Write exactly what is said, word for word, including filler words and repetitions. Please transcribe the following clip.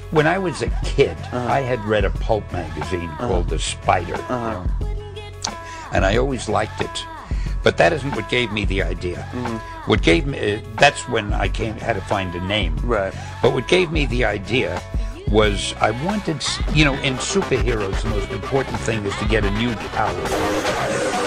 when I was a kid, Uh-huh. I had read a pulp magazine Uh-huh. called The Spider, Uh-huh. you know, and I always liked it. But that isn't what gave me the idea. Mm-hmm. What gave me, uh, that's when I came, had to find a name. Right. But what gave me the idea was I wanted, you know, in superheroes, the most important thing is to get a new power.